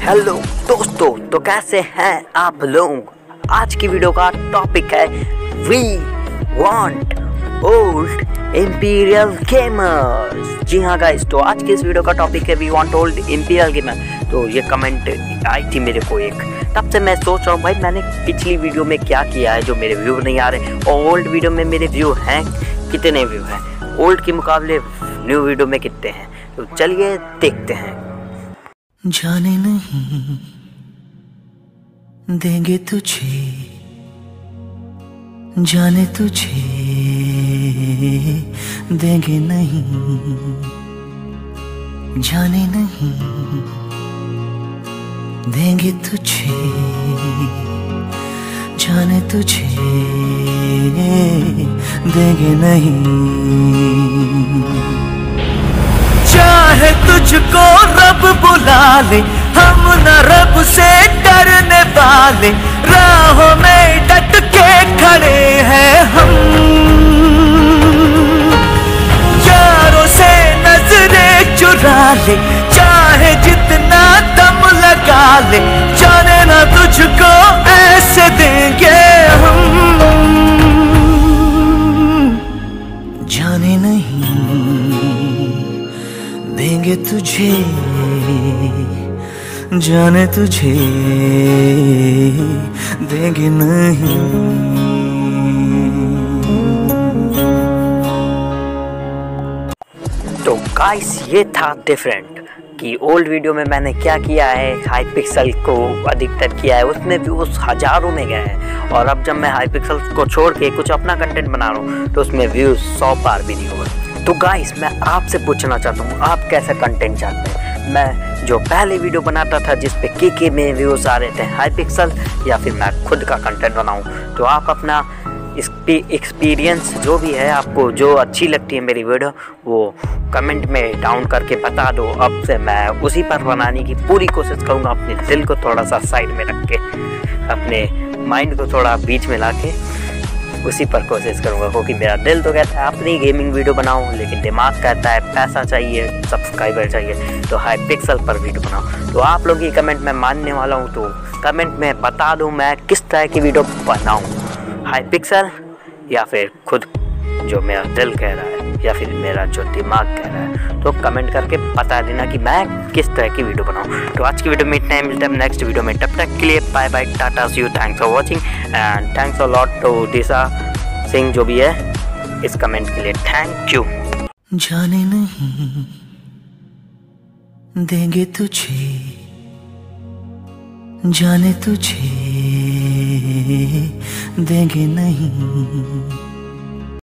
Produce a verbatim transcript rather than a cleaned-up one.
Hello दोस्तों, तो कैसे हैं आप लोग। आज की वीडियो का टॉपिक है we want old imperial gamers. जी हाँ गाइस, तो आज की इस वीडियो का टॉपिक है we want old imperial gamer. तो ये कमेंट आई थी मेरे को एक, तब से मैं सोच रहा हूँ भाई मैंने पिछली वीडियो में क्या किया है जो मेरे व्यू नहीं आ रहे, और ओल्ड वीडियो में मेरे व्यू हैं कितने व्यू हैं, ओल्ड के मुकाबले न्यू वीडियो में कितने हैं। तो चलिए देखते हैं। जाने नहीं देंगे तुझे, जाने तुझे देंगे नहीं, जाने नहीं देंगे तुझे, जाने तुझे देंगे नहीं। चाहे तुझको रब बुला ले, हम न रब से डरने वाले, राहों में डट के खड़े हैं हम। यारों से नजरें चुरा ले, चाहे जितना दम लगा ले, जाने ना तुझको ऐसे देंगे हम, जाने नहीं देंगे तुझे, जाने तुझे देंगे नहीं। तो गाइस ये था डिफरेंट कि ओल्ड वीडियो में मैंने क्या किया है, हाई पिक्सल को अधिकतर किया है, उसमें व्यूज हजारों में गए हैं। और अब जब मैं हाई पिक्सल को छोड़ के कुछ अपना कंटेंट बना रहा हूँ तो उसमें व्यूज सौ पार भी नहीं हुए। तो गाइस मैं आपसे पूछना चाहता हूँ, आप कैसा कंटेंट चाहते हैं। मैं जो पहले वीडियो बनाता था जिस पे के के में व्यूज आ रहे थे हाई पिक्सल, या फिर मैं खुद का कंटेंट बनाऊँ। तो आप अपना एक्सपीरियंस जो भी है, आपको जो अच्छी लगती है मेरी वीडियो, वो कमेंट में डाउन करके बता दो। अब से मैं उसी पर बनाने की पूरी कोशिश करूँगा, अपने दिल को थोड़ा सा साइड में रख के, अपने माइंड को थोड़ा बीच में ला के उसी पर कोशिश करूँगा। क्योंकि मेरा दिल तो कहता है अपनी गेमिंग वीडियो बनाऊँ, लेकिन दिमाग कहता है पैसा चाहिए, सब्सक्राइबर चाहिए, तो हाई पिक्सल पर वीडियो बनाऊँ। तो आप लोग की कमेंट में मानने वाला हूँ, तो कमेंट में बता दूँ मैं किस तरह की वीडियो बनाऊँ, हाई पिक्सल या फिर खुद जो मेरा दिल कह रहा है, या फिर मेरा जो दिमाग कह रहा है। तो कमेंट करके बता देना कि मैं किस तरह की वीडियो बनाऊँ। तो आज की वीडियो में इतना ही, मिलता है नेक्स्ट वीडियो में। तब तक के लिए bye bye, tata see you, thanks for watching and thanks a lot to Disha Singh जो भी है इस कमेंट के लिए, थैंक यू। जाने नहीं देंगे तुझे, जाने तुझे देंगे नहीं।